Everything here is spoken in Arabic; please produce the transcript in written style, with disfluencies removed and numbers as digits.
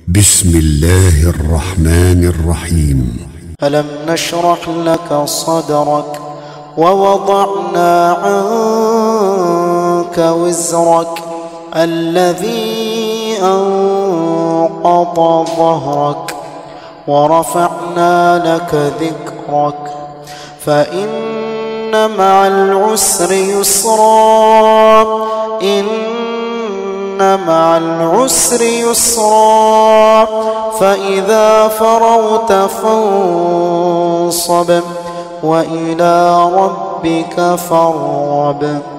بسم الله الرحمن الرحيم. ألم نشرح لك صدرك ووضعنا عنك وزرك الذي أنقض ظهرك ورفعنا لك ذكرك فإن مع العسر يسرا مع العسر يسرا فإذا فرغت فانصب وإلى ربك فارغب.